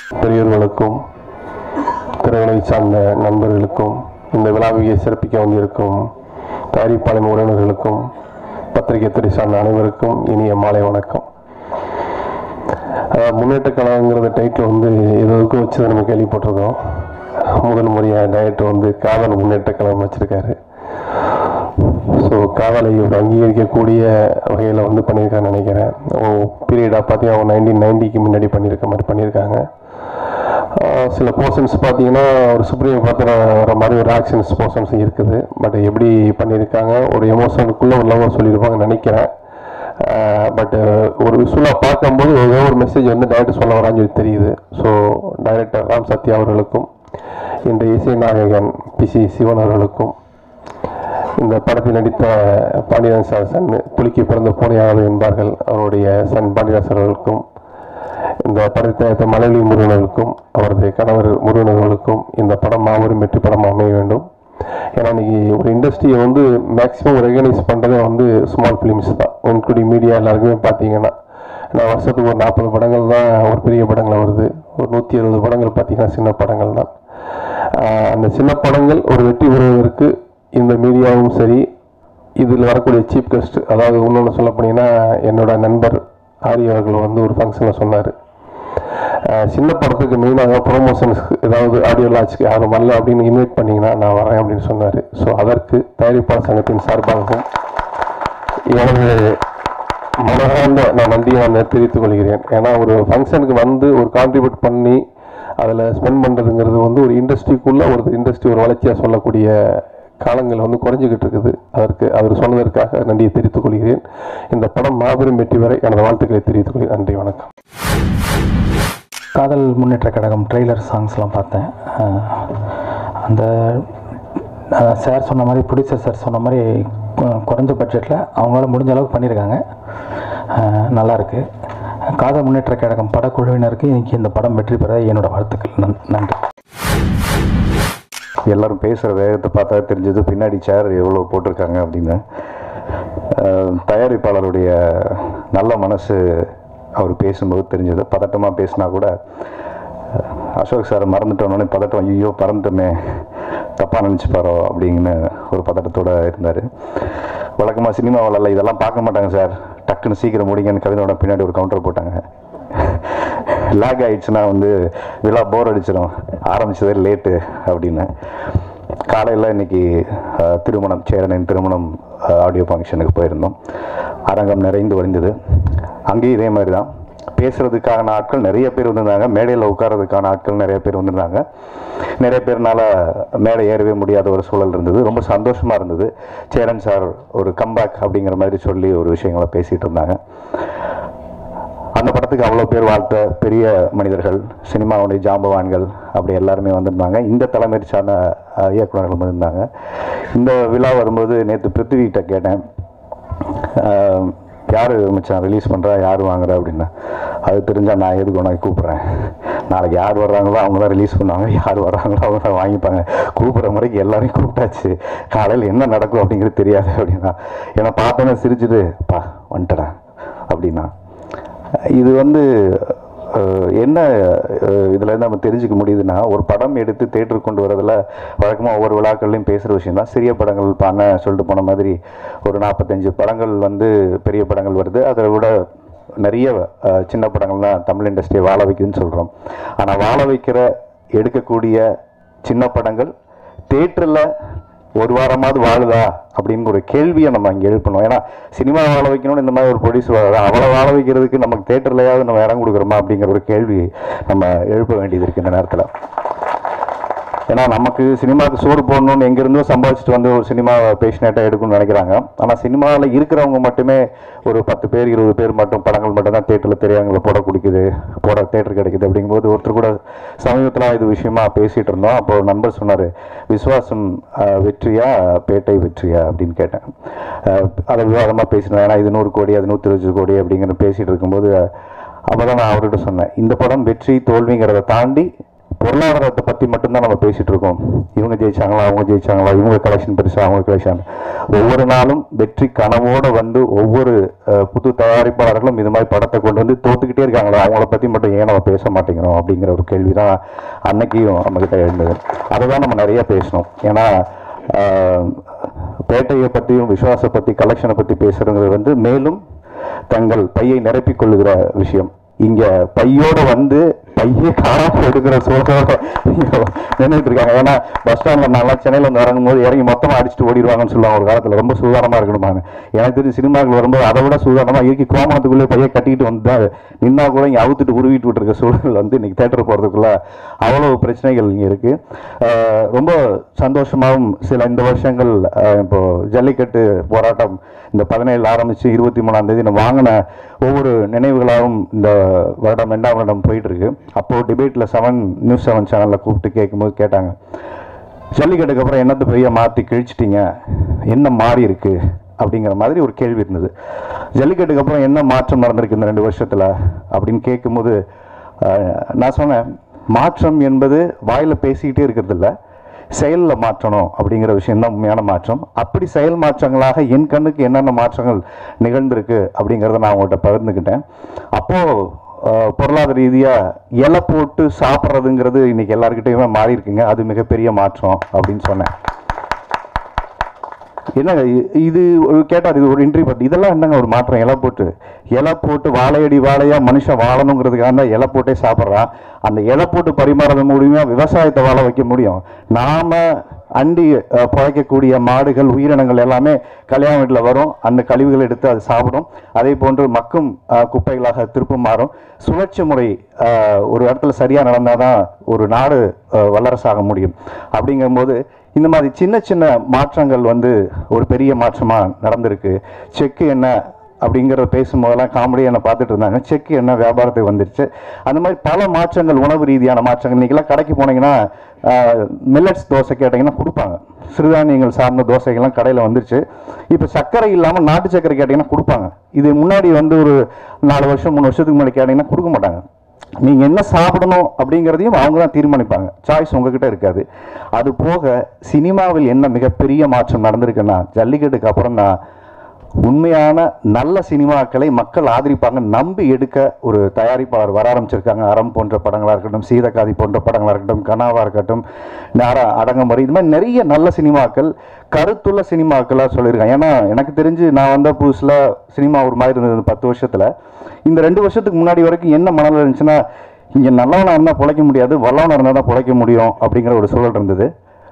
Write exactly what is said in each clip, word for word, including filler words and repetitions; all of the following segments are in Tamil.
பெரியவர்களுக்கும் திரையுலகை சார்ந்த நண்பர்களுக்கும் இந்த விழாவை சிறப்பிக்க வந்திருக்கும் தயாரிப்பாளர் உறவினர்களுக்கும் பத்திரிகை துறை சார்ந்த அனைவருக்கும் இனிய மாலை வணக்கம். முன்னேற்ற கழகங்கிறத டைட்டில் வந்து எதுக்கும் வச்சு நம்ம கேள்விப்பட்டிருக்கோம். முதல் முறையாக டைரக்டர் வந்து காதல் முன்னேற்ற கழகம் வச்சுருக்காரு. ஸோ காதலை ஒரு அங்கீகரிக்கக்கூடிய வகையில் வந்து பண்ணியிருக்கான்னு நினைக்கிறேன். பீரியடாக பார்த்தீங்கன்னா அவங்க நைன்டீன் நைன்டிக்கு முன்னாடி பண்ணியிருக்க மாதிரி பண்ணியிருக்காங்க. சில போர்ஷன்ஸ் பார்த்தீங்கன்னா ஒரு சுப்ரீம் பார்த்துற வர மாதிரி ஒரு ஆக்ஷன்ஸ் போர்ஷன்ஸ் இருக்குது. பட் எப்படி பண்ணியிருக்காங்க, ஒரு எமோஷனுக்குள்ளே உள்ளவங்க சொல்லியிருப்பாங்கன்னு நினைக்கிறேன். பட் ஒரு விஷுவலாக பார்க்கும்போது ஏதோ ஒரு மெசேஜ் வந்து டைரக்டர் சொல்ல வரான்னு சொல்லி தெரியுது. ஸோ டைரக்டர் ராம் சத்யா அவர்களுக்கும் இந்த இசை நாயகன் பி சி சிவன் அவர்களுக்கும் இந்த படத்தில் நடித்த பாண்டியராஜன் சன் புலிக்கு பிறந்த பூனையாவது என்பார்கள் அவருடைய சன் பாண்டியராஜன் அவர்களுக்கும் இந்த படத்தை மலையாளி முருகனர்களுக்கும் அவரது கணவர் முருகனர்களுக்கும் இந்த படம் மாபெரும் வெற்றி படம் அமைய வேண்டும். ஏன்னா இன்றைக்கி ஒரு இண்டஸ்ட்ரியை வந்து மேக்ஸிமம் ரெகனைஸ் பண்ணுறதே வந்து ஸ்மால் ஃபிலிம்ஸ் தான். இன்க்ளூடிங் மீடியா எல்லாருக்குமே பார்த்தீங்கன்னா நான் வருஷத்துக்கு ஒரு நாற்பது படங்கள் தான் ஒரு பெரிய படங்கள் வருது. ஒரு நூற்றி அறுபது படங்கள் பார்த்திங்கன்னா சின்ன படங்கள் தான். அந்த சின்ன படங்கள் ஒரு வெற்றி பெறுவதற்கு இந்த மீடியாவும் சரி, இதில் வரக்கூடிய சீஃப் கெஸ்ட், அதாவது இன்னொன்று சொல்ல போனீங்கன்னா என்னோட நண்பர் ஆரி அவர்கள் வந்து ஒரு ஃபங்க்ஷனில் சொன்னார், சின்ன படத்துக்கு மெயினாக ப்ரொமோஷன்ஸ்க்கு ஏதாவது ஆடியோ லான்ச்சுக்கு யாரும் வரல அப்படின்னு இன்வைட் பண்ணிங்கன்னா நான் வரேன் அப்படின்னு சொன்னார். ஸோ அதற்கு தயாரிப்பாளர் சங்கத்தின் சார்பாகவும் எனது மனதார்ந்த நான் நன்றியை நான் தெரிவித்துக் கொள்கிறேன். ஏன்னா ஒரு ஃபங்க்ஷனுக்கு வந்து ஒரு கான்ட்ரிபியூட் பண்ணி அதில் ஸ்பெண்ட் பண்ணுறதுங்கிறது வந்து ஒரு இண்டஸ்ட்ரிக்குள்ளே ஒரு இண்டஸ்ட்ரி ஒரு வளர்ச்சியாக சொல்லக்கூடிய காலங்கள் வந்து குறைஞ்சிக்கிட்டு இருக்குது. அதற்கு அவர் சொன்னதற்காக நன்றியை தெரிவித்துக் கொள்கிறேன். இந்த படம் மாபெரும் வெற்றி வரை எனது வாழ்த்துக்களை தெரிவித்துக் கொள்கிறேன். நன்றி, வணக்கம். காதல் முன்னேற்ற கழகம் ட்ரெய்லர் சாங்ஸ்லாம் பார்த்தேன். அந்த சார் சொன்ன மாதிரி, ப்ரொடியூசர் சார் சொன்ன மாதிரி குறைஞ்ச பட்ஜெட்டில் அவங்களால முடிஞ்ச அளவுக்கு பண்ணியிருக்காங்க. நல்லாயிருக்கு. காதல் முன்னேற்ற கழகம் படக்குழுவினருக்கு இன்றைக்கி இந்த படம் வெற்றி பெற என்னோடய வாழ்த்துக்கள். நன் நன்றி. எல்லோரும் பேசுகிற வேகத்தை பார்த்தா தெரிஞ்சது பின்னாடி சேர் எவ்வளோ போட்டிருக்காங்க அப்படின்னு. தயாரிப்பாளருடைய நல்ல மனசு அவர் பேசும்போது தெரிஞ்சது. பதட்டமாக பேசினா கூட அசோக் சார் மறந்துட்டோன்னே பதட்டம், ஐயோ பறந்துட்டோமே தப்பாக நினச்சிப்பாரோ அப்படிங்கன்னு ஒரு பதட்டத்தோடு இருந்தார். வழக்கமாக சினிமாவில் இதெல்லாம் பார்க்க மாட்டாங்க சார், டக்குன்னு சீக்கிரம் முடிங்கன்னு கவிதோட பின்னாடி ஒரு கவுண்டர் போட்டாங்க. லேக் ஆகிடுச்சுன்னா வந்து விழா போர் அடிச்சிடும், ஆரம்பித்ததே லேட்டு அப்படின்னு. காலையில் இன்றைக்கி திருமணம், சேரனின் திருமணம் ஆடியோ ஃபங்க்ஷனுக்கு போயிருந்தோம். அரங்கம் நிறைந்து வழிந்தது. அங்கேயும் இதே மாதிரி தான் பேசுகிறதுக்கான ஆட்கள் நிறைய பேர் வந்திருந்தாங்க, மேடையில் உட்கார்றதுக்கான ஆட்கள் நிறைய பேர் வந்திருந்தாங்க. நிறைய பேர்னால மேடை ஏறவே முடியாத ஒரு சூழல் இருந்தது. ரொம்ப சந்தோஷமாக இருந்தது. சேரன் சார் ஒரு கம்பேக் அப்படிங்கிற மாதிரி சொல்லி ஒரு விஷயங்களை பேசிகிட்டு இருந்தாங்க. அந்த படத்துக்கு அவ்வளோ பேர் வாழ்த்த பெரிய மனிதர்கள், சினிமாவுடைய ஜாம்பவான்கள் அப்படி எல்லாருமே வந்திருந்தாங்க. இந்த தலைமையை சார்ந்த இயக்குநர்கள் வந்திருந்தாங்க. இந்த விழா வரும்போது நேற்று பிருத்திவிகிட்ட கேட்டேன், யார் மச்சான் ரிலீஸ் பண்ணுறா, யார் வாங்குறா அப்படின்னா, அது தெரிஞ்சால் நான் எதுக்கு உனக்கு கூப்பிட்றேன், நாளைக்கு யார் வர்றாங்களோ அவங்க தான் ரிலீஸ் பண்ணுவாங்க, யார் வர்றாங்களோ அவங்க தான் வாங்கிப்பாங்க, கூப்பிட்ற முறைக்கு எல்லாரையும் கூப்பிட்டாச்சு, காலையில் என்ன நடக்கும் அப்படிங்கிறது தெரியாது அப்படின்னா. ஏன்னா பார்த்தோன்னே சிரிச்சுட்டு பா வந்துட்டடா அப்படின்னா. இது வந்து என்ன இதில் நம்ம தெரிஞ்சுக்க முடியுதுன்னா, ஒரு படம் எடுத்து தேட்டருக்கு கொண்டு வரதில் வழக்கமாக ஒவ்வொரு விழாக்கள்லையும் பேசுகிற விஷயம் தான். சிறிய படங்கள் பண்ண சொல்லிட்டு போன மாதிரி ஒரு நாற்பத்தஞ்சு படங்கள் வந்து பெரிய படங்கள் வருது. அதை விட நிறைய சின்ன படங்கள் தான் தமிழ் இண்டஸ்ட்ரியை வாழ வைக்குதுன்னு சொல்கிறோம். ஆனால் வாழ வைக்கிற எடுக்கக்கூடிய சின்ன படங்கள் தேட்டரில் ஒரு வாரமாவது வாழுதா அப்படின்னு ஒரு கேள்வியை நம்ம இங்கே எழுப்பணும். ஏன்னா சினிமா வாழ வைக்கணும்னு இந்த மாதிரி ஒரு ப்ரொடியூசர் வாழ அவளை வாழ வைக்கிறதுக்கு நமக்கு தேட்டர்லையாவது நம்ம இடம் கொடுக்குறோமா அப்படிங்கிற ஒரு கேள்வி நம்ம எழுப்ப வேண்டியது இருக்குது இந்த நேரத்தில். ஏன்னா நமக்கு சினிமாவுக்கு சோறு போடணும்னு எங்கேருந்தோ சம்பாதிச்சுட்டு வந்து ஒரு சினிமா பேஷனேட்டாக எடுக்கணும்னு நினைக்கிறாங்க. ஆனால் சினிமாவில் இருக்கிறவங்க மட்டுமே ஒரு பத்து பேர் இருபது பேர் மட்டும் படங்கள் மட்டும் தான் தேட்டரில் தெரியாதவங்களை போட குடிக்குது, போட தேட்டர் கிடைக்குது அப்படிங்கும்போது ஒருத்தர் கூட சமீபத்தில் இது விஷயமா பேசிகிட்டு இருந்தோம். அப்போ ஒரு நண்பர் சொன்னார், விஸ்வாசம் வெற்றியா பேட்டை வெற்றியா அப்படின்னு கேட்டேன். அதை விவாதமாக பேசினேன். ஏன்னா இது நூறு கோடி அது நூற்றி இருபது கோடி அப்படிங்கிற பேசிகிட்டு இருக்கும்போது அப்போ தான் நான் அவர்கிட்ட சொன்னேன், இந்த படம் வெற்றி தோல்விங்கிறத தாண்டி பொருளாதாரத்தை பற்றி மட்டும்தான் நம்ம பேசிகிட்டு இருக்கோம். இவங்க ஜெயிச்சாங்களா, அவங்க ஜெயிச்சாங்களா, இவங்க கலெக்ஷன் பெருசா, அவங்க கலெக்ஷன். ஒவ்வொரு நாளும் வெற்றி கனவோடு வந்து ஒவ்வொரு புது தயாரிப்பாளர்களும் இது மாதிரி படத்தை கொண்டு வந்து தோத்துக்கிட்டே இருக்காங்களா, அவங்கள பற்றி மட்டும் ஏன் நம்ம பேச மாட்டேங்கிறோம் அப்படிங்கிற ஒரு கேள்வி தான் அன்னைக்கும் நம்மக்கிட்ட இருந்தது. அதை தான் நம்ம நிறைய பேசணும். ஏன்னா பேட்டையை பற்றியும் விஸ்வாசை பற்றி கலெக்ஷனை பற்றி பேசுகிறதுங்கிறது வந்து மேலும் தங்கள் பையை நிரப்பிக் கொள்ளுகிற விஷயம். இங்கே பையோடு வந்து பையே காராக எடுக்கிற சூழலோட நின்றுட்டு இருக்காங்க. ஏன்னா பஸ் ஸ்டாண்டில் நல்லா சென்னையில் வந்து இறங்கும் போது இறங்கி மொத்தமாக அடிச்சுட்டு ஓடிடுவாங்கன்னு சொல்லுவாங்க ஒரு காலத்தில். ரொம்ப சூதானமாக இருக்கணுமாங்க. எனக்கு தெரிஞ்சு சினிமாக்கள் வரும்போது அதை விட சூதானமாக இயக்கி கோமணத்துக்குள்ளே பையை கட்டிக்கிட்டு வந்து நின்னா கூட இங்கே அவுத்துட்டு உருவிட்டு விட்டுருக்க சூழல் வந்து இன்றைக்கி தேட்டர் போகிறதுக்குள்ள அவ்வளோ பிரச்சனைகள் இங்கே இருக்குது. ரொம்ப சந்தோஷமாகவும் சில இந்த வருஷங்கள் இப்போது ஜல்லிக்கட்டு போராட்டம் இந்த பதினேழு ஆரம்பித்து இருபத்தி மூணாம் தேதி நான் வாங்கின ஒவ்வொரு நினைவுகளாகவும் இந்த வருடம் ரெண்டாம் வருடம் போயிட்டுருக்கு. அப்போது டிபேட்டில் செவன் நியூஸ் செவன் சேனலில் கூப்பிட்டு கேட்கும்போது கேட்டாங்க, ஜல்லிக்கட்டுக்கு அப்புறம் என்னத்தை பெரிய மாற்றி கிழிச்சிட்டிங்க, என்ன மாறி இருக்குது அப்படிங்கிற மாதிரி ஒரு கேள்வி இருந்தது. ஜல்லிக்கட்டுக்கு அப்புறம் என்ன மாற்றம் நடந்திருக்கு இந்த ரெண்டு வருஷத்தில் அப்படின்னு கேட்கும்போது நான் சொன்னேன், மாற்றம் என்பது வாயில் பேசிக்கிட்டே இருக்கிறது இல்லை, செயலில் மாற்றணும் அப்படிங்கிற விஷயம்தான் உண்மையான மாற்றம். அப்படி செயல் மாற்றங்களாக என் கண்ணுக்கு என்னென்ன மாற்றங்கள் நிகழ்ந்திருக்கு அப்படிங்கிறத நான் அவங்கள்ட்ட பகிர்ந்துக்கிட்டேன். அப்போது பொருளாதார ரீதியாக இலை போட்டு சாப்பிட்றதுங்கிறது இன்றைக்கி எல்லாருக்கிட்டையுமே மாறி இருக்குங்க, அது மிகப்பெரிய மாற்றம் அப்படின்னு சொன்னேன். என்னங்க இது ஒரு கேட்டார், இது ஒரு இன்ட்ரி பற்றி, இதெல்லாம் என்னங்க ஒரு மாற்றம்? இலை போட்டு இலை போட்டு வாழையடி வாழையாக மனுஷன் வாழணுங்கிறதுக்காக தான் இலை போட்டே சாப்பிட்றான். அந்த இலை போட்டு பரிமாறது மூலியமாக விவசாயத்தை வாழ வைக்க முடியும். நாம் அண்டி பழைக்கக்கூடிய மாடுகள் உயிரினங்கள் எல்லாமே கல்யாண வீட்டில் வரும், அந்த கழிவுகளை எடுத்து அது சாப்பிடும். அதே போன்று மக்கும் குப்பைகளாக திருப்பம் மாறும். சுழற்சி முறை ஒரு இடத்துல சரியாக நடந்தால் தான் ஒரு நாடு வல்லரசாக முடியும். அப்படிங்கும்போது இந்த மாதிரி சின்ன சின்ன மாற்றங்கள் வந்து ஒரு பெரிய மாற்றமாக நடந்திருக்கு. செக்கு என்ன அப்படிங்கிறத பேசும்போதெல்லாம் காமெடியாக என்ன பார்த்துட்டு இருந்தாங்க. செக்கு என்ன வியாபாரத்துக்கு வந்துருச்சு. அந்த மாதிரி பல மாற்றங்கள், உணவு ரீதியான மாற்றங்கள். இன்றைக்கெல்லாம் கடைக்கு போனீங்கன்னா மில்லட்ஸ் தோசை கேட்டிங்கன்னா கொடுப்பாங்க. சிறுதானியங்கள் சார்ந்த தோசைகள்லாம் கடையில் வந்துருச்சு. இப்போ சர்க்கரை இல்லாமல் நாட்டு சர்க்கரை கேட்டிங்கன்னா கொடுப்பாங்க. இது முன்னாடி வந்து ஒரு நாலு வருஷம் மூணு வருஷத்துக்கு முன்னாடி கேட்டிங்கன்னா கொடுக்க மாட்டாங்க. நீங்கள் என்ன சாப்பிடணும் அப்படிங்கிறதையும் அவங்க தான் தீர்மானிப்பாங்க. சாய்ஸ் உங்ககிட்ட இருக்காது. அது போக சினிமாவில் என்ன மிகப்பெரிய மாற்றம் நடந்திருக்குன்னா, ஜல்லிக்கட்டுக்கு அப்புறம் தான் உண்மையான நல்ல சினிமாக்களை மக்கள் ஆதரிப்பாங்க நம்பி எடுக்க ஒரு தயாரிப்பாளர் வர ஆரம்பிச்சிருக்காங்க. அறம் போன்ற படங்களாக இருக்கட்டும், சீதக்காதி போன்ற படங்களாக இருக்கட்டும், கனாவாக இருக்கட்டும், நேர அடங்கமுறை, இது மாதிரி நிறைய நல்ல சினிமாக்கள், கருத்துள்ள சினிமாக்களாக சொல்லியிருக்காங்க. ஏன்னா எனக்கு தெரிஞ்சு நான் வந்த புதுசில் சினிமா ஒரு மாதிரி இருந்தது பத்து வருஷத்தில். இந்த ரெண்டு வருஷத்துக்கு முன்னாடி வரைக்கும் என்ன மனதில் இருந்துச்சுன்னா, இங்கே நல்லவனாக இருந்தால் பிழைக்க முடியாது, வல்லவனாக இருந்தால் தான் பிழைக்க முடியும் அப்படிங்கிற ஒரு சூழல் இருந்தது.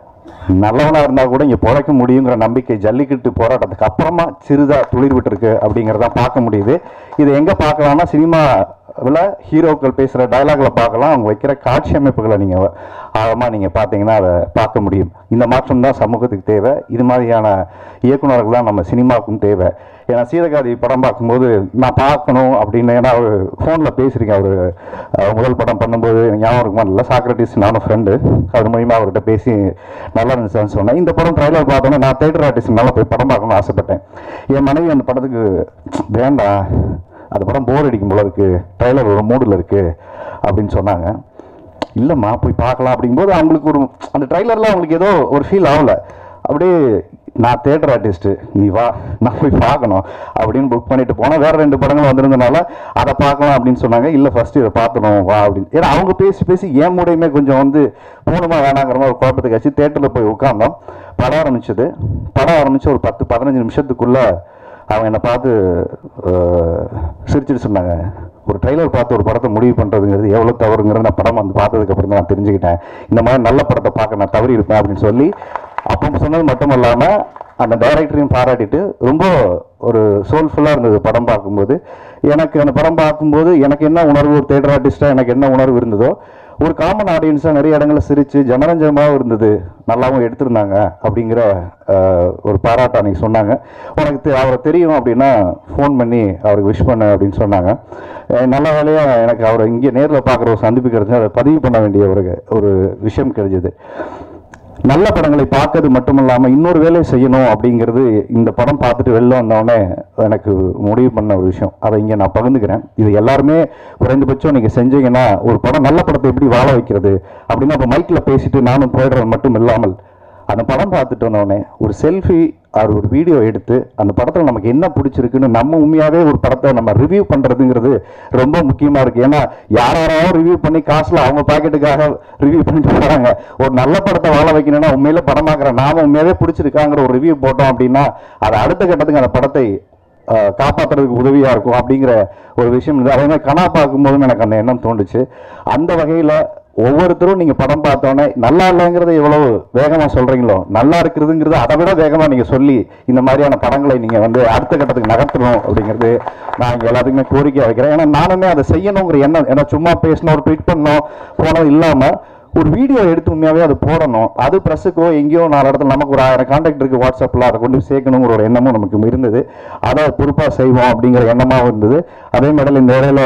நல்லவனாக இருந்தால் கூட இங்கே பிழைக்க முடியுங்கிற நம்பிக்கை ஜல்லிக்கட்டு போராட்டத்துக்கு அப்புறமா சிறிதாக துளிர் விட்டுருக்கு அப்படிங்கிறதான் பார்க்க முடியுது. இதை எங்கே பார்க்கலாம்னா, சினிமாவில் ஹீரோக்கள் பேசுகிற டைலாக்ல பார்க்கலாம், அவங்க வைக்கிற காட்சி அமைப்புகளை நீங்கள் ஆழமாக நீங்கள் பார்த்தீங்கன்னா அதை பார்க்க முடியும். இந்த மாற்றம் தான் சமூகத்துக்கு தேவை. இது மாதிரியான இயக்குநர்கள் தான் நம்ம சினிமாவுக்கும் தேவை. ஏன்னா சீதக்காதி படம் பார்க்கும்போது நான் பார்க்கணும் அப்படின்னு, ஏன்னா அவர் ஃபோனில் பேசியிருக்கேன். அவர் முதல் படம் பண்ணும்போது ஞாபகம் இருக்குமா இல்லை, சாக்ரட்டிஸ் நானும் ஃப்ரெண்டு, அது மூலிமா அவர்கிட்ட பேசி நல்லா இருந்துச்சுன்னு சொன்னேன். இந்த படம் ட்ரைலர் பார்த்தோன்னே நான் தேட்டர் ஆர்டிஸ்ட்னால போய் படம் பார்க்கணும்னு ஆசைப்பட்டேன். என் மனைவி அந்த படத்துக்கு வேண்டாம், அந்த படம் போர் அடிக்கும் போல இருக்குது, ட்ரைலர் ஒரு மூடில் இருக்குது அப்படின்னு சொன்னாங்க. இல்லைம்மா போய் பார்க்கலாம் அப்படிங்கும்போது அவங்களுக்கு ஒரு அந்த ட்ரைலரில் அவங்களுக்கு ஏதோ ஒரு ஃபீல் ஆகலை. அப்படியே நான் தேட்டர் ஆர்டிஸ்ட்டு, நீ வா நான் போய் பார்க்கணும் அப்படின்னு புக் பண்ணிட்டு போனால் வேறு ரெண்டு படங்கள் வந்திருந்தனால அதை பார்க்கலாம் அப்படின்னு சொன்னாங்க. இல்லை ஃபஸ்ட்டு இதை பார்க்கணும் வா அப்படின்னு. ஏன்னா அவங்க பேசி பேசி ஏன் மூடையுமே கொஞ்சம் வந்து போகணுமா வேணாங்கிற மாதிரி ஒரு குழப்பத்துக்கு ஆச்சு. தேட்டரில் போய் உட்காந்தோம். படம் ஆரம்பிச்சது. படம் ஆரம்பித்து ஒரு பத்து பதினஞ்சு நிமிஷத்துக்குள்ளே அவங்க என்னை பார்த்து சிரிச்சுட்டு சொன்னாங்க, ஒரு ட்ரைலர் பார்த்து ஒரு படத்தை முடிவு பண்ணுறதுங்கிறது எவ்வளோ தவறுங்கிறது நான் படம் வந்து பார்த்ததுக்கப்புறம் தான் நான் தெரிஞ்சுக்கிட்டேன். இந்த மாதிரி நல்ல படத்தை பார்க்க நான் தவறி இருப்பேன் அப்படின்னு சொல்லி அப்போ சொன்னது மட்டும் இல்லாமல் அந்த டைரக்டரையும் பாராட்டிட்டு ரொம்ப ஒரு சோல்ஃபுல்லாக இருந்தது படம் பார்க்கும்போது. எனக்கு அந்த படம் பார்க்கும்போது எனக்கு என்ன உணர்வு, ஒரு தேட்டர் ஆர்டிஸ்டாக எனக்கு என்ன உணர்வு இருந்ததோ, ஒரு காமன் ஆடியன்ஸாக நிறைய இடங்களில் சிரித்து ஜனரஞ்சமாகவும் இருந்தது, நல்லாவும் எடுத்திருந்தாங்க அப்படிங்கிற ஒரு பாராட்டு அன்றைக்கி சொன்னாங்க. உனக்கு அவரை தெரியும் அப்படின்னா ஃபோன் பண்ணி அவருக்கு விஷ் பண்ண அப்படின்னு சொன்னாங்க. நல்ல வேலையாக எனக்கு அவரை இங்கே நேரில் பார்க்குற ஒரு சந்திப்பு கிடைச்சி அதை பதிவு பண்ண வேண்டிய ஒரு ஒரு விஷயம் கிடைச்சிது. நல்ல படங்களை பார்க்கறது மட்டும் இல்லாமல் இன்னொரு வேலை செய்யணும் அப்படிங்கிறது இந்த படம் பார்த்துட்டு வெளில வந்தோடனே எனக்கு முடிவு பண்ண ஒரு விஷயம். அதை இங்கே நான் பகிர்ந்துக்கிறேன். இது எல்லாருமே குறைந்தபட்சம் நீங்கள் செஞ்சீங்கன்னா ஒரு படம் நல்ல படத்தை எப்படி வாழ வைக்கிறது அப்படின்னா, இப்போ மைக்கில் பேசிட்டு நானும் போயிடுறது மட்டும் இல்லாமல் அந்த படம் பார்த்துட்டு வந்தோடனே ஒரு செல்ஃபி அது ஒரு வீடியோ எடுத்து அந்த படத்தில் நமக்கு என்ன பிடிச்சிருக்குன்னு நம்ம உண்மையாகவே ஒரு படத்தை நம்ம ரிவ்யூ பண்ணுறதுங்கிறது ரொம்ப முக்கியமாக இருக்குது. ஏன்னா யார் யாராவது ரிவ்யூ பண்ணி காசில் அவங்க பாக்கெட்டுக்காக ரிவ்யூ பண்ணிட்டு வராங்க. ஒரு நல்ல படத்தை வாழ வைக்கணும்னா உண்மையில படம் பார்க்குற நாம உண்மையாகவே பிடிச்சிருக்காங்கிற ஒரு ரிவ்யூ போட்டோம் அப்படின்னா அது அடுத்த கட்டத்துக்கு அந்த படத்தை காப்பாற்றுறதுக்கு உதவியாக இருக்கும் அப்படிங்கிற ஒரு விஷயம் இருக்குது. அதே மாதிரி கனா பார்க்கும்போதும் எனக்கு அந்த எண்ணம் தோணுச்சு. அந்த வகையில் ஒவ்வொருத்தரும் நீங்கள் படம் பார்த்தோன்னே நல்லா இல்லைங்கிறத எவ்வளோ வேகமாக சொல்கிறீங்களோ, நல்லா இருக்கிறதுங்கிறது அதை விட வேகமாக நீங்கள் சொல்லி இந்த மாதிரியான படங்களை நீங்கள் வந்து அடுத்த கட்டத்துக்கு நகர்த்தணும் அப்படிங்கிறது நான் இங்கே எல்லாத்துக்குமே கோரிக்கை வைக்கிறேன். ஏன்னா நானுமே அதை செய்யணுங்கிற எண்ணம், ஏன்னா சும்மா பேசணும் ஒரு ட்வீட் பண்ணோம் போனது இல்லாமல் ஒரு வீடியோ எடுத்து உண்மையாகவே அது போடணும். அது ப்ரெஸ்ஸுக்கோ எங்கேயோ நாலு இடத்துல நமக்கு ஒரு ஆயிரம் கான்டாக்ட் இருக்குது வாட்ஸ்அப்பில், அதை கொண்டு சேர்க்கணுங்கிற ஒரு எண்ணமும் நமக்கு இருந்தது. அதை பொறுப்பாக செய்வோம் அப்படிங்கிற எண்ணமாகவும் இருந்தது. அதே மாதிரி இந்த வேலையில்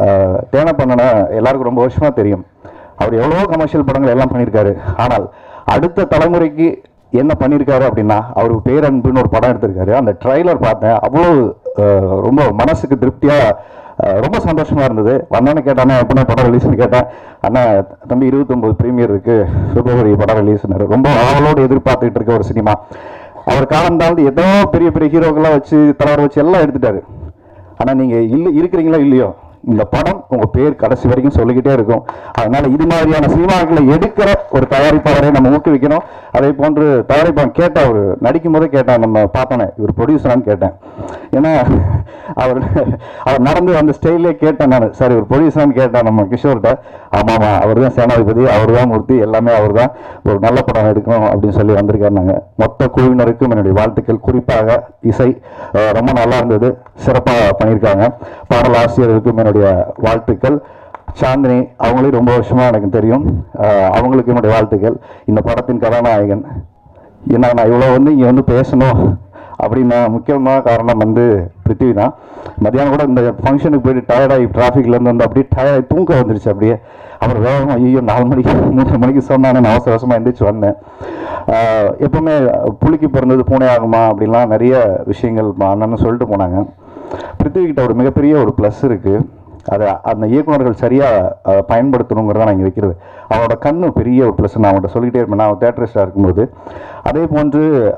தேனை பண்ணன எல்லாருக்கும் ரொம்ப வருஷமாக தெரியும். அவர் எவ்வளவோ கமர்ஷியல் படங்கள் எல்லாம் பண்ணியிருக்காரு. ஆனால் அடுத்த தலைமுறைக்கு என்ன பண்ணியிருக்காரு அப்படின்னா அவருக்கு பேரன்புன்னு ஒரு படம் எடுத்திருக்காரு. அந்த ட்ரைலர் பார்த்தேன், அவ்வளோ ரொம்ப மனசுக்கு திருப்தியாக ரொம்ப சந்தோஷமாக இருந்தது. வந்தோன்னு கேட்டானே எப்படின்னா படம் ரிலீஸ்னு கேட்டேன். அண்ணா தம்பி இருபத்தொம்போது ப்ரீமியர் இருக்குது, பிப்ரவரி படம் ரிலீஸ்னாரு. ரொம்ப ஆவலோடு எதிர்பார்த்துக்கிட்டு இருக்க ஒரு சினிமா. அவர் காலந்தாழ்ந்து ஏதோ பெரிய பெரிய ஹீரோக்கெல்லாம் வச்சு தலைவர் வச்சு எல்லாம் எடுத்துட்டாரு. ஆனால் நீங்கள் இல்லை இருக்கிறீங்களா இல்லையோ, இந்த படம் உங்கள் பேர் கடைசி வரைக்கும் சொல்லிக்கிட்டே இருக்கும். அதனால் இது மாதிரியான சினிமாக்களை எடுக்கிற ஒரு தயாரிப்பாளரை நம்ம ஊக்குவிக்கணும். அதே போன்று தயாரிப்பாளர் கேட்டால் அவர் நடிக்கும் போதே கேட்டேன், நம்ம பார்த்தோன்னே இவர் ப்ரொடியூசரான்னு கேட்டேன். ஏன்னா அவர் அவர் நடந்து அந்த ஸ்டைலே கேட்டேன் நான், சார் இவர் ப்ரொடியூசரான்னு கேட்டேன் நம்ம கிஷோர்கிட்ட. ஆமாம்மா அவர் தான் சேனாதிபதி, அவர் தான் மூர்த்தி, எல்லாமே அவர் தான், ஒரு நல்ல படம் எடுக்கணும் அப்படின்னு சொல்லி வந்திருக்காரு. நாங்கள் மொத்த குழுவினருக்கும் என்னுடைய வாழ்த்துக்கள். குறிப்பாக இசை ரொம்ப நல்லா இருந்தது, சிறப்பாக பண்ணியிருக்காங்க. பாடல் ஆசிரியருக்கும் என்னுடைய வாழ்த்துக்கள். சாந்தினி அவங்களையும் ரொம்ப வருஷமாக எனக்கு தெரியும், அவங்களுக்கு என்னுடைய வாழ்த்துக்கள். இந்த படத்தின் கதாநாயகன் ஏன்னா நான் இவ்வளோ வந்து இங்கே வந்து பேசணும் அப்படின்னா முக்கியமான காரணம் வந்து பிருத்திவி தான். மத்தியானம் கூட இந்த ஃபங்க்ஷனுக்கு போயிட்டு டயர்டாகி டிராஃபிக்லேருந்து வந்து அப்படியே டயர்டாகி தூங்க வந்துருச்சு. அப்படியே அவர் வேகமாக ஐயோ நாலு மணிக்கு மூணு மணிக்கு சொன்னானே நான் அவசர அவசரமாக எந்திரிச்சு வந்தேன். எப்போவுமே புலிக்கு பிறந்தது பூனை ஆகுமா அப்படின்லாம் நிறைய விஷயங்கள் அண்ணன்னு சொல்லிட்டு போனாங்க. பிருத்திவிக்கிட்ட ஒரு மிகப்பெரிய ஒரு ப்ளஸ் இருக்குது, அதை அந்த இயக்குநர்கள் சரியாக பயன்படுத்தணுங்கிறத நான் இங்கே வைக்கிறது. அவனோட கண்ணு பெரிய ஒரு ப்ளஸ் நான் அவன்கிட்ட சொல்லிகிட்டே இருப்பேன் நான் தேட்டரிஸ்டாக இருக்கும்போது. அதே போன்று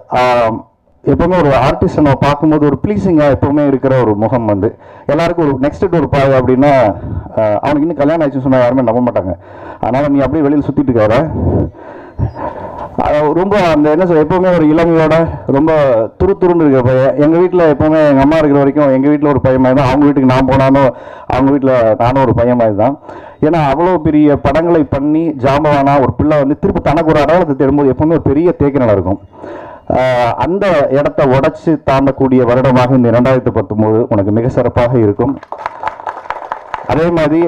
எப்போவுமே ஒரு ஆர்டிஸ்ட்டை நம்ம பார்க்கும்போது ஒரு ப்ளீஸிங்காக எப்போவுமே இருக்கிற ஒரு முகம் வந்து எல்லாருக்கும் ஒரு நெக்ஸ்ட் ஒரு பாய் அப்படின்னா அவனுக்கு இன்னும் கல்யாணம் ஆயிடுச்சுன்னு சொன்னால் யாருமே நம்ப மாட்டாங்க. அதனால் நீ அப்படியே வெளியில் சுற்றிட்டு இருக்கார ரொம்ப அந்த என்ன சொல்ல எப்போவுமே ஒரு இளமையோட ரொம்ப துரு துருன்னு இருக்கிற பையன். எங்கள் வீட்டில் எப்போவுமே எங்கள் அம்மா இருக்கிற வரைக்கும் எங்கள் வீட்டில் ஒரு பையன் மாதிரி தான், அவங்க வீட்டுக்கு நான் போனாலும் அவங்க வீட்டில் நானும் ஒரு பையன் மாதிரி தான். ஏன்னா அவ்வளோ பெரிய படங்களை பண்ணி ஜாம்பவானா ஒரு பிள்ளை வந்து திருப்பி தனக்கு ஒரு அடையாளத்தை தேடும்போது எப்போவுமே ஒரு பெரிய தேக்க நிலை இருக்கும். அந்த இடத்த உடைச்சு தாண்டக்கூடிய வருடமாக இந்த இரண்டாயிரத்தி பத்தொம்போது உனக்கு மிக சிறப்பாக இருக்கும். அதே மாதிரி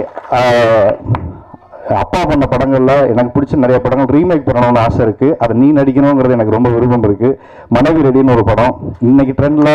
அப்பா பண்ண படங்களில் எனக்கு பிடிச்ச நிறைய படங்கள் ரீமேக் பண்ணணும்னு ஆசை இருக்குது. அதை நீ நடிக்கணுங்கிறது எனக்கு ரொம்ப விருப்பம் இருக்குது. மனைவி ரெடின்னு ஒரு படம் இன்னைக்கு ட்ரெண்டில்,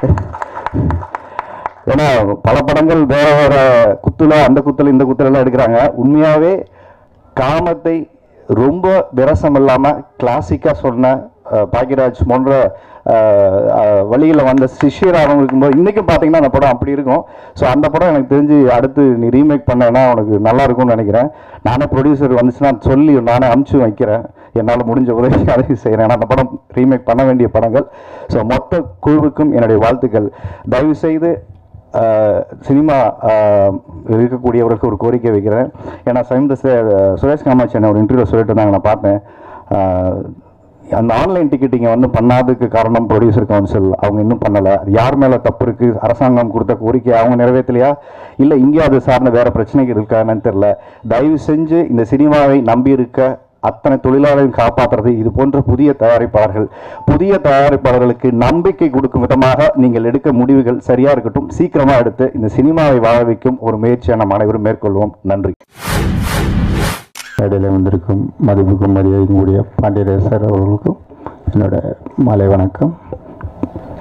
ஏன்னா பல படங்கள் வேற வேற குத்துல அந்த குத்துல இந்த குத்துலலாம் எடுக்கிறாங்க. உண்மையாகவே காமத்தை ரொம்ப விரசம் இல்லாமல் கிளாசிக்காக சொன்ன பாக்கியராஜ் போன்ற வழியில் வந்த சிஷ்யராகவும் இருக்கும்போது இன்றைக்கும் பார்த்தீங்கன்னா அந்த படம் அப்படி இருக்கும். ஸோ அந்த படம் எனக்கு தெரிஞ்சு அடுத்து நீ ரீமேக் பண்ணேன்னா உனக்கு நல்லா இருக்கும்னு நினைக்கிறேன். நானே ப்ரொடியூசர் வந்துச்சுன்னா சொல்லி நானே அனுப்பிச்சு வைக்கிறேன், என்னால் முடிஞ்ச உதவி அதை செய்கிறேன். ஏன்னா அந்த படம் ரீமேக் பண்ண வேண்டிய படங்கள். ஸோ மொத்த குழுவுக்கும் என்னுடைய வாழ்த்துக்கள். தயவுசெய்து சினிமா இருக்கக்கூடியவர்களுக்கு ஒரு கோரிக்கை வைக்கிறேன். ஏன்னா சமீப சுரேஷ் காமாட்சி என்ன ஒரு இன்டர்வியூ சொல்லிட்டு இருந்தாங்க, நான் பார்த்தேன். அந்த ஆன்லைன் டிக்கெட்டிங்கை வந்து பண்ணாததுக்கு காரணம் ப்ரொடியூசர் கவுன்சில், அவங்க இன்னும் பண்ணலை. அது யார் மேலே தப்பு இருக்குது? அரசாங்கம் கொடுத்த கோரிக்கை அவங்க நிறைவேற்றலையா, இல்லை இங்கே அது சார்ந்த வேறு பிரச்சனைகள் இருக்கான்னு தெரில. தயவு செஞ்சு இந்த சினிமாவை நம்பி இருக்க அத்தனை தொழிலாளர்களையும் காப்பாற்றுறது இது போன்ற புதிய தயாரிப்பாளர்கள் புதிய தயாரிப்பாளர்களுக்கு நம்பிக்கை கொடுக்கும் விதமாக நீங்கள் எடுக்க முடிவுகள் சரியாக இருக்கட்டும். சீக்கிரமாக எடுத்து இந்த சினிமாவை வாழ வைக்கும் ஒரு முயற்சியை நாம் அனைவரும் மேற்கொள்வோம். நன்றி. இடையில வந்திருக்கும் மதிப்புக்கும் மரியாதைக்குரிய பாண்டியராஜ் சார் அவர்களுக்கும் என்னோட மாலை வணக்கம்.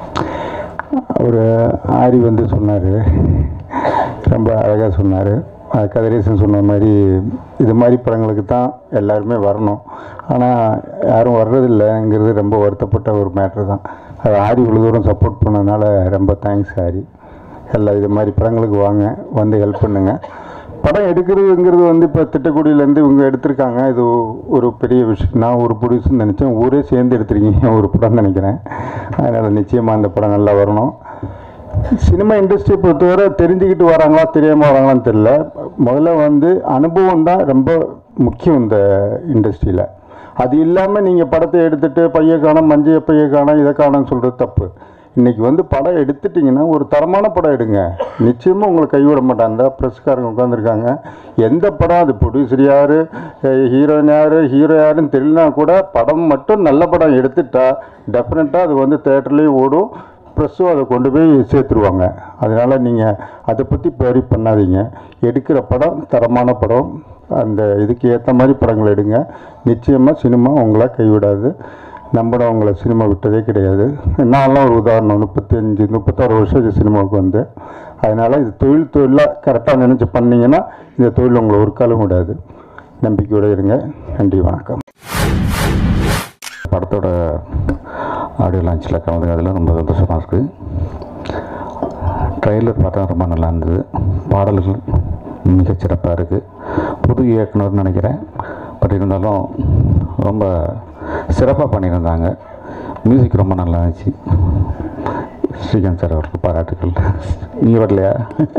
அவர் ஆரி வந்து சொன்னார், ரொம்ப அழகாக சொன்னார். கதிரேசன் சொன்ன மாதிரி இது மாதிரி படங்களுக்கு தான் எல்லாருமே வரணும். ஆனால் யாரும் வர்றதில்லைங்கிறது ரொம்ப வருத்தப்பட்ட ஒரு மேட்ரு தான். அது ஆரி இவ்வளோ தூரம் சப்போர்ட் பண்ணதுனால ரொம்ப தேங்க்ஸ் ஆரி. எல்லாம் இது மாதிரி படங்களுக்கு வாங்க, வந்து ஹெல்ப் பண்ணுங்கள். படம் எடுக்கிறதுங்கிறது வந்து இப்போ திட்டக்குடியிலேருந்து இவங்க எடுத்திருக்காங்க. இது ஒரு பெரிய விஷயம். நான் ஒரு ப்ரொடியூசர்னு நினச்சேன், ஊரே சேர்ந்து எடுத்திருக்கீங்க ஒரு படம் நினைக்கிறேன். அதனால் நிச்சயமாக அந்த படம் நல்லா வரணும். சினிமா இண்டஸ்ட்ரியை பொறுத்தவரை தெரிஞ்சுக்கிட்டு வராங்களா தெரியாமல் வராங்களான்னு தெரியல. முதல்ல வந்து அனுபவம் தான் ரொம்ப முக்கியம் இந்த இண்டஸ்ட்ரியில். அது இல்லாமல் நீங்கள் படத்தை எடுத்துகிட்டு பைய காணோம் மஞ்சள் பைய காணோம் இதை காணோன்னு சொல்கிறது தப்பு. இன்றைக்கி வந்து படம் எடுத்துட்டிங்கன்னா ஒரு தரமான படம் எடுங்க, நிச்சயமாக உங்களை கைவிட மாட்டாங்க. அந்த ப்ரெஸ்காரங்க உட்காந்துருக்காங்க. எந்த படம் அது ப்ரொடியூசர் யார், ஹீரோயின் யார், ஹீரோ யாருன்னு தெரியலனா கூட படம் மட்டும் நல்ல படம் எடுத்துட்டா டெஃபினட்டாக அது வந்து தேட்டர்லேயும் ஓடும், ப்ரெஸ்ஸும் அதை கொண்டு போய் சேர்த்துருவாங்க. அதனால் நீங்கள் அதை பற்றி பேரி பண்ணாதீங்க. எடுக்கிற படம் தரமான படம், அந்த இதுக்கு ஏற்ற மாதிரி படங்கள் எடுங்க. நிச்சயமாக சினிமா உங்களை கைவிடாது. நம்மளும் அவங்கள சினிமா விட்டதே கிடையாது. நான்லாம் ஒரு உதாரணம், முப்பத்தஞ்சு முப்பத்தாறு வருஷம் சினிமாவுக்கு வந்து. அதனால் இது தொழில் தொழிலாக கரெக்டாக நினச்சி பண்ணிங்கன்னா இந்த தொழில் உங்களை ஒரு காலம் விடாது. நம்பிக்கையோடு இருங்க. நன்றி, வணக்கம். படத்தோட ஆடியோ லான்ச்சில் கலந்துக்கிறதுல ரொம்ப சந்தோஷமாக இருக்குது. ட்ரெய்லர் பார்த்தா ரொம்ப நல்லா இருந்தது. பாடல்கள் மிகச்சிறப்பாக இருக்குது. புது இயக்குனர்னு நினைக்கிறேன், பட் இருந்தாலும் ரொம்ப சிறப்பாக பண்ணியிருந்தாங்க. மியூசிக் ரொம்ப நல்லா இருந்துச்சு. ஸ்ரீகாந்த் சார் அவருக்கு பாராட்டுகள். நீங்கள் வரலையா?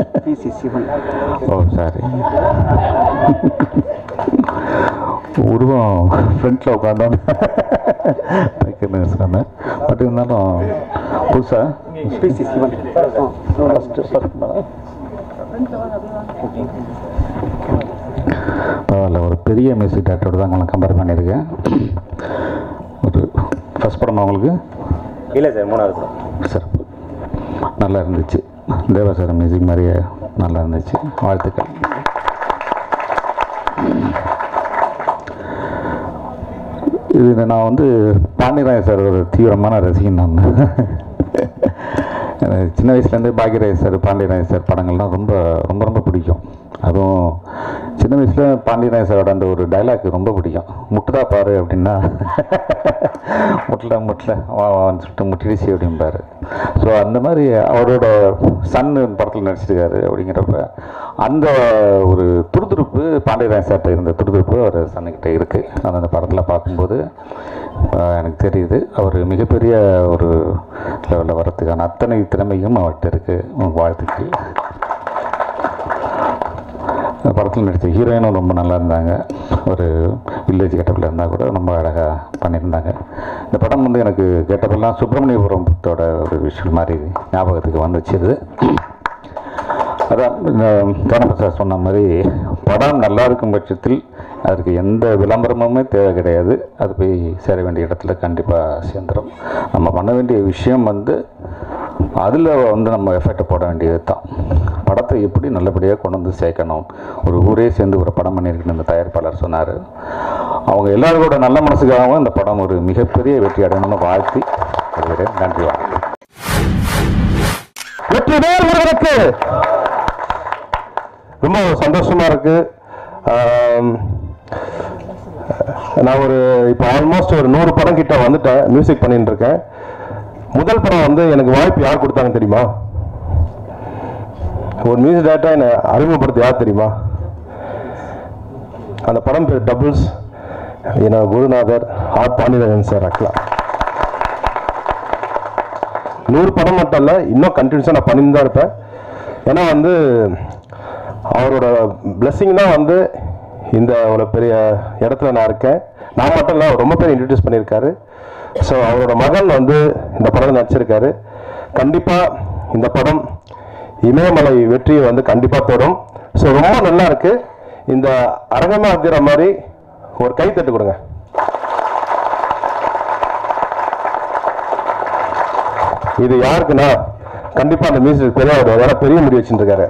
Oh sorry. உருவம் ஃப்ரண்ட்டில் உட்காந்தோன்னு சொன்னேன், பட் இருந்தாலும் புதுசாக பரவாயில்ல. ஒரு பெரிய மியூசிக் டேரக்டரோடு தான் உங்களை கம்பேர் பண்ணியிருக்கேன். ஒரு ஃபஸ்ட் படம் அவங்களுக்கு இல்லை சார், மூணாவது படம். சிறப்பு, நல்லா இருந்துச்சு. தேவா சார் மியூசிக் மாதிரியே நல்லா இருந்துச்சு. வாழ்த்துக்கள். இது நான் வந்து பாண்டியராஜன் சார் ஒரு தீவிரமான ரசிகன். நான் சின்ன வயசுலேருந்து பாக்யராஜ் சார், பாண்டியராஜன் சார் படங்கள்லாம் ரொம்ப ரொம்ப ரொம்ப பிடிக்கும். அதுவும் சின்ன வயசில் பாண்டியராஜன் சாரோட அந்த ஒரு டைலாக் ரொம்ப பிடிக்கும். முட்டுதா பாரு அப்படின்னா முட்டல முட்டல வான்னு சொல்லிட்டு முட்டிடுச்சு அப்படிம்பாரு. ஸோ அந்த மாதிரி அவரோட சன்னு படத்தில் நடிச்சிருக்காரு. அப்படிங்கிறப்ப அந்த ஒரு துருதுருப்பு பாண்டியராஜன் சார்கிட்ட இருந்த துருதுருப்பு அவர் சன்னுக்கிட்ட இருக்குது. அது அந்த படத்தில் பார்க்கும்போது எனக்கு தெரியுது அவர் மிகப்பெரிய ஒரு லெவலில் வரத்துக்கான அத்தனை திறமையும் அவர்கிட்ட இருக்குது. உங்களுக்கு வாழ்த்துக்கள். படத்தில் நடித்த ஹீரோயினும் ரொம்ப நல்லா இருந்தாங்க. ஒரு வில்லேஜ் கெட்டப்பில் இருந்தால் கூட ரொம்ப அழகாக பண்ணியிருந்தாங்க. இந்த படம் வந்து எனக்கு கெட்டப்பெல்லாம் சுப்பிரமணியபுரத்தோட ஒரு விஷயம் மாதிரி ஞாபகத்துக்கு வந்துச்சு. இது அதான் தனபிரசாத் சொன்ன மாதிரி படம் நல்லா இருக்கும் பட்சத்தில் அதுக்கு எந்த விளம்பரமுமே தேவை கிடையாது. அது போய் சேர வேண்டிய இடத்துல கண்டிப்பாக சேர்ந்துடும். நம்ம பண்ண வேண்டிய விஷயம் வந்து அதில் வந்து நம்ம எஃபெக்டை போட வேண்டியது தான். படத்தை எப்படி நல்லபடியாக கொண்டு வந்து சேர்க்கணும். ஒரு ஊரே சேர்ந்து ஒரு படம் பண்ணியிருக்குன்னு இந்த தயாரிப்பாளர் சொன்னார். அவங்க எல்லாரோட நல்ல மனசுக்காகவும் இந்த படம் ஒரு மிகப்பெரிய வெற்றி அடையணும்னு வாழ்த்தி வருகிறேன். நன்றி, வணக்கம். வெற்றி வேறு ஒருவருக்கு ரொம்ப சந்தோஷமாக இருக்குது. நான் ஒரு இப்போ ஆல்மோஸ்ட் ஒரு நூறு படம் கிட்ட வந்துட்டேன், மியூசிக் பண்ணிட்டு இருக்கேன். முதல் படம் வந்து எனக்கு வாய்ப்பு யார் கொடுத்தாங்க தெரியுமா? ஒரு மியூசிக் டேரக்டராக என்னை அறிமுகப்படுத்த யார் தெரியுமா? அந்த படம் பேர் டபுள்ஸ். என்னோட குருநாதர் ஆர் பாண்டியராஜன் சார். அக்லா நூறு படம் மட்டும் இல்லை, இன்னும் கண்டினியூஸாக நான் பண்ணிட்டு தான் இருப்பேன். ஏன்னா வந்து அவரோட பிளெஸ்ஸிங் தான் வந்து இந்த ஒரு பெரிய இடத்துல நான் இருக்கேன். நான் மட்டும் இல்லை, ரொம்ப பேர் இன்ட்ரடியூஸ் பண்ணியிருக்காரு. ஸோ அவரோட மகன் வந்து இந்த படம் நடிச்சிருக்காரு. கண்டிப்பாக இந்த படம் இமயமலை வெற்றியை வந்து கண்டிப்பாக தரும். ஸோ ரொம்ப நல்லா இருக்கு. இந்த அரங்கமா இருக்கிற மாதிரி ஒரு கை தட்டு கொடுங்க. இது யாருக்குன்னா கண்டிப்பாக அந்த மியூசிக் பெரிய வேற பெரிய முடி வச்சுருக்காரு.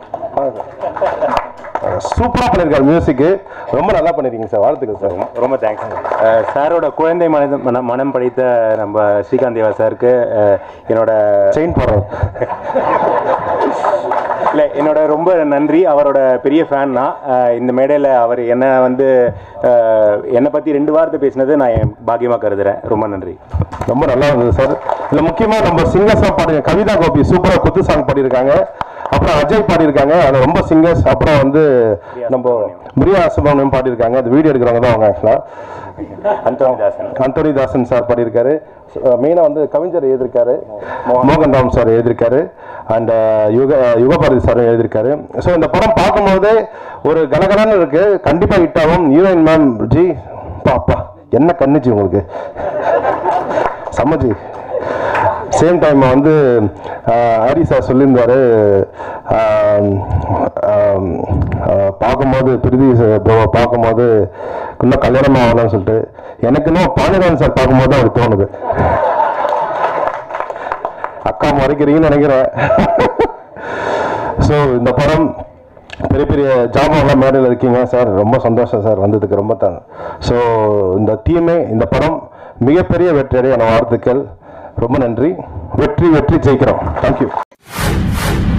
சூப்பராக பண்ணியிருக்காரு. மியூசிக்கு ரொம்ப நல்லா பண்ணியிருக்கீங்க சார். வாழ்த்துக்கள் சார். ரொம்ப தேங்க்ஸ் சார். சாரோட குழந்தை மனம் மனம் மனம் படைத்த நம்ம ஸ்ரீகாந்த் தேவா சாருக்கு என்னோட செயின் போடுறோம். இல்லை என்னோட ரொம்ப நன்றி. அவரோட பெரிய ஃபேன் தான். இந்த மேடையில் அவர் என்ன வந்து என்னை பற்றி ரெண்டு வார்த்தை பேசினது நான் என் பாக்கியமாக கருதுகிறேன். ரொம்ப நன்றி. ரொம்ப நல்லா இருந்தது சார். இதில் முக்கியமாக நம்ம சிங்கர்ஸாக பாடுங்க. கவிதா கோபி சூப்பராக குத்து சாங் பாடியிருக்காங்க. அப்புறம் அஜய் பாடியிருக்காங்க. அது ரொம்ப சிங்கர்ஸ். அப்புறம் வந்து நம்ம பிரியா சுப்ரமணியம் பாடியிருக்காங்க. அது வீடியோ எடுக்கிறவங்க தான் அவங்க. ஆக்சுவலாக அந்தோனிதாசன் அந்தோனிதாசன் சார் பாடியிருக்காரு. மெயினாக வந்து கவிஞர் எழுதியிருக்காரு, மோகன் ராம் சார் எழுதியிருக்காரு, அண்ட் யுக யுகபாரதி சார் எழுதியிருக்காரு. ஸோ இந்த படம் பார்க்கும்போது ஒரு கலகலன்னு இருக்கு. கண்டிப்பாக ஹிட் ஆகும். ஹீரோயின் மேம் ஜி பாப்பா என்ன கண்ணுச்சு உங்களுக்கு சம்மஜி. சேம் டைம் வந்து ஹரி சார் சொல்லியிருந்தாரு, பார்க்கும்போது பிரிதி ப்ரோவை பார்க்கும்போது இன்னும் கல்யாணம் ஆகலாம்னு சொல்லிட்டு. எனக்கு இன்னும் பாண்டியராஜன் சார் பார்க்கும்போது தான் அவருக்கு தோணுது. அக்கா மறைக்கிறீங்கன்னு நினைக்கிறேன். ஸோ இந்த படம் பெரிய பெரிய ஜாபெல்லாம் மேடையில் இருக்கீங்க சார். ரொம்ப சந்தோஷம் சார் வந்ததுக்கு. ரொம்ப தான். ஸோ இந்த டீமே இந்த படம் மிகப்பெரிய வெற்றியடைய என வாழ்த்துக்கள். ரொம்ப நன்றி. வெற்றி வெற்றி ஜெயிக்கிறோம். தேங்க்யூ.